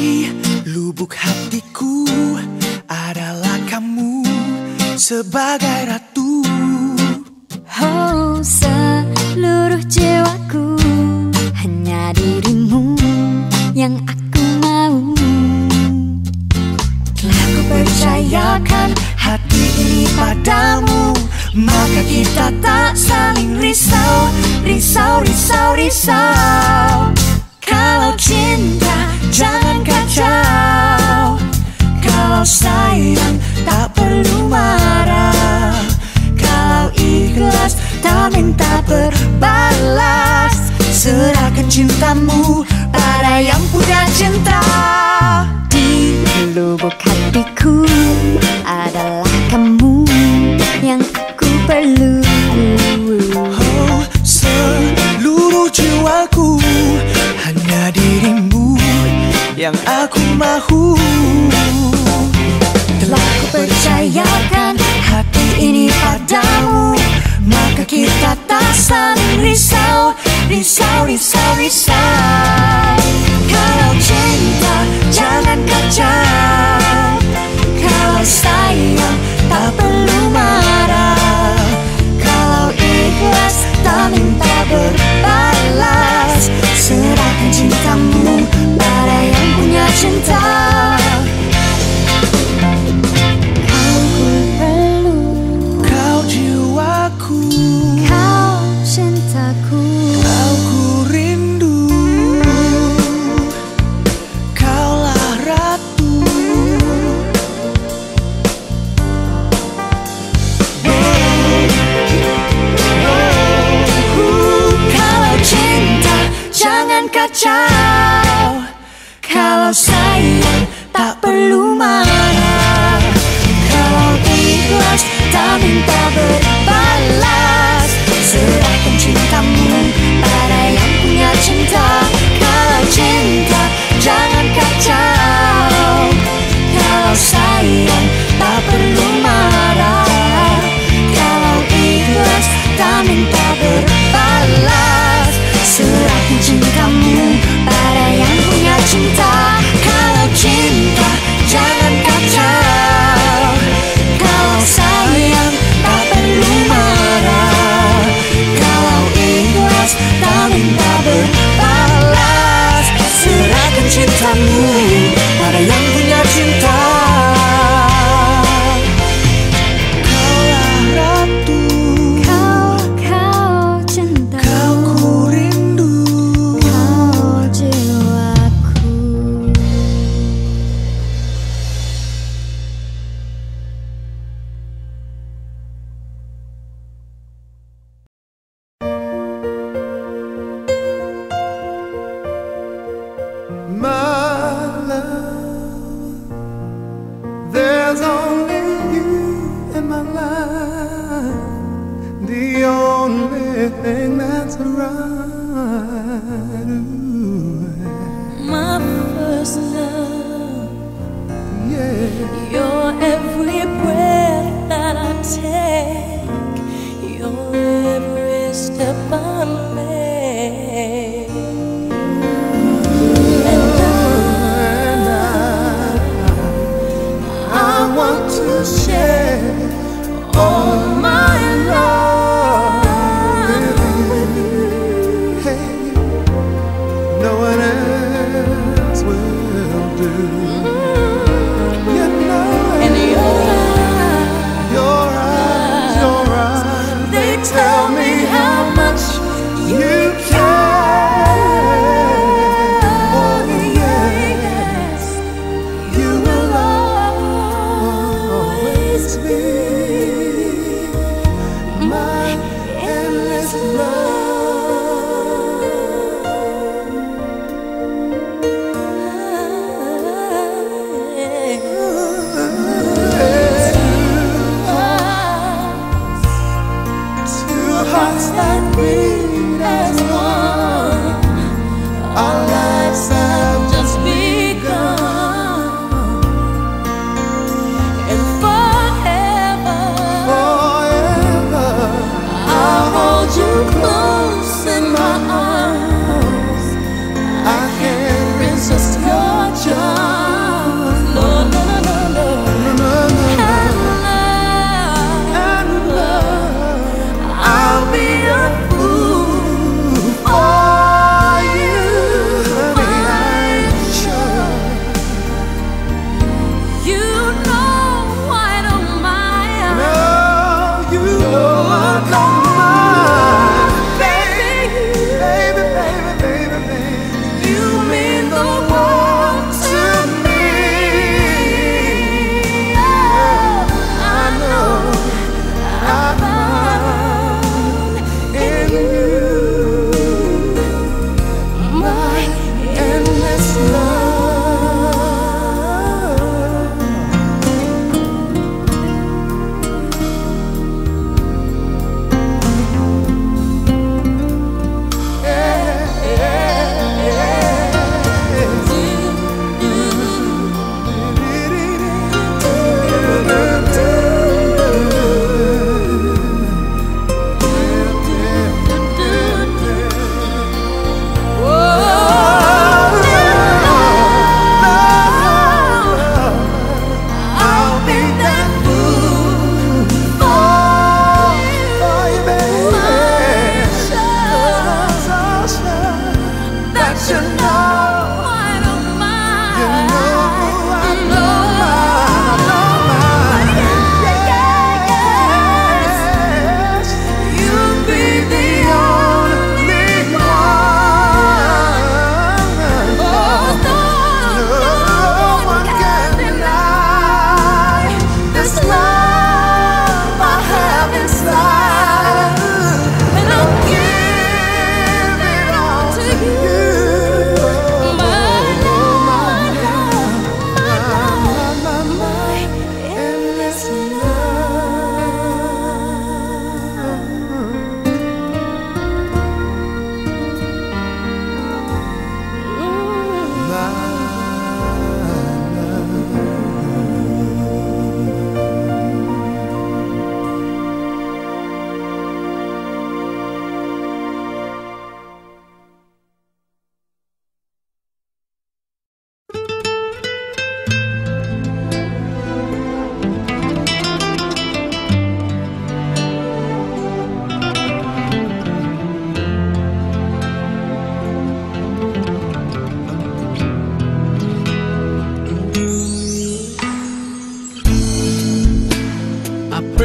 Di lubuk hatiku adalah kamu sebagai ratu. Oh, seluruh jiwaku hanya dirimu yang aku mau. Telah ku percayakan hati ini padamu, maka kita tak saling risau, risau, risau, risau. Kalau cinta jangan kacau, kalau sayang tak perlu marah, kalau ikhlas tak minta berbalas. Serahkan cintamu pada yang punya cinta. Di lubuk hatiku adalah kamu yang aku perlu. Oh, seluruh jiwaku hanya dirimu yang aku mahu. Telah ku percayakan hati ini padamu, maka kita tak saling risau, risau, risau, risau. Kalau cinta jangan kacau, kalau sayang tak perlu marah, kalau ikhlas tak minta berbalas. Serahkan cintamu pada yang punya cinta. Kau ku perlu, Kau jiwaku, kau cintaku. kau ku rindu, kaulah ratu. Kalau cinta jangan kacau, kalau sayang tak perlu marah, kalau ikhlas tak minta berbalas. Serahkan cintamu pada yang punya cinta. Kalau cinta jangan kacau, kalau sayang tak perlu marah, kalau ikhlas tak minta berbalas. Serahkan cintamu pada yang punya cinta. Kalau cinta jangan kacau, kalau sayang tak perlu marah, kalau ikhlas tak minta berbalas. Serahkan cintamu pada yang punya cinta. Kaulah ratu, Kau cinta, kau ku rindu. kau jiwaku. My love, there's only you in my life, the only thing that's right. Ooh, My first love, yeah. your every breath that I take, your every step I make. And I want to share all my love with you. Hey, no one else will do. You know And it. your eyes, Your eyes, they tell me how much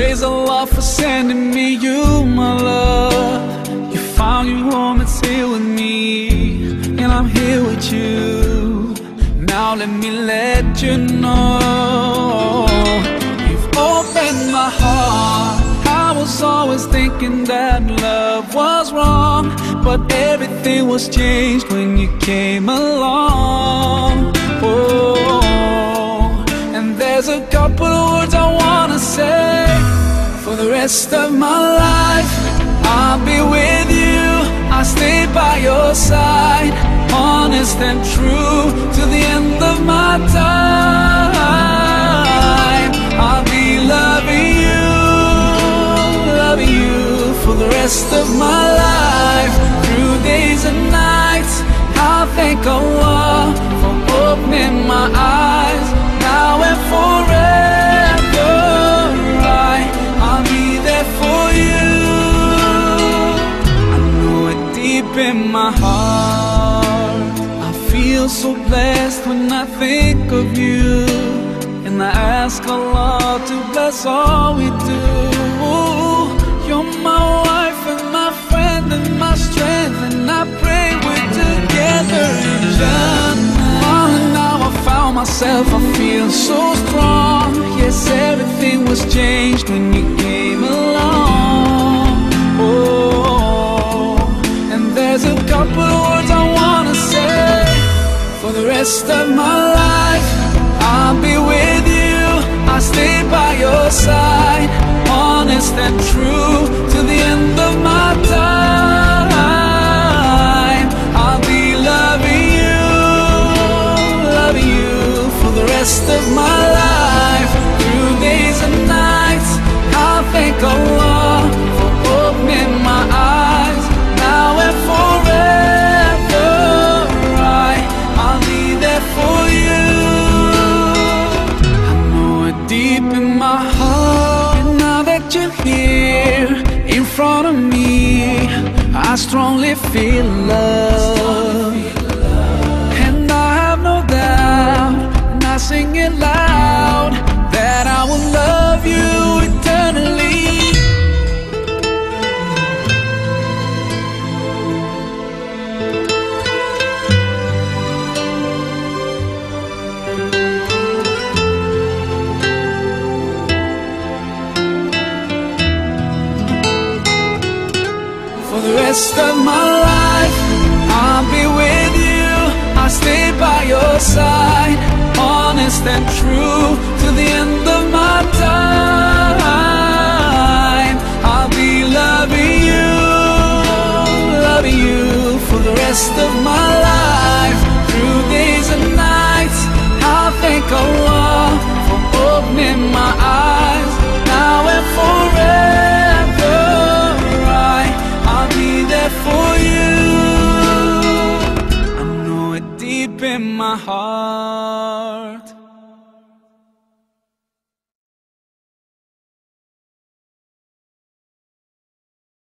Praise Allah for sending me you, my love. You found your home, it's here with me, and I'm here with you. Now let me let you know, you've opened my heart. I was always thinking that love was wrong, but everything was changed when you came along. Oh, and there's a couple of words I wanna say. For the rest of my life, I'll be with you, I'll stay by your side, honest and true to the end of my time. I'll be loving you for the rest of my life, through days and nights. I'll thank Allah for opening my eyes, now and forever. I'll be there for you. I know it deep in my heart. I feel so blessed when I think of you, and I ask Allah to bless all we do. You're my wife and my friend and my strength, and I pray we're together in Jannah. And now I found myself, I feel so strong. Yes, everything was changed when you came along. Oh, and there's a couple of words I wanna say. For the rest of my life, I'll be with you, I'll stay by your side, honest and true to the end of my time. I'll be loving you for the rest of my life, through days and nights. I'll thank Allah for opening my eyes, now and forever. I'll be there for you. I know it deep in my heart. And now that you're here in front of me, I strongly feel love. And I have no doubt, and I sing it loud, that I will love you eternally. For the rest of my life, I'll be with you, I'll stay by your side, honest and true to the end of my time. I'll be loving you for the rest of my life, through days and nights. I'll thank Allah for opening my eyes, now and forever. I'll be there for you. I know it deep in my heart.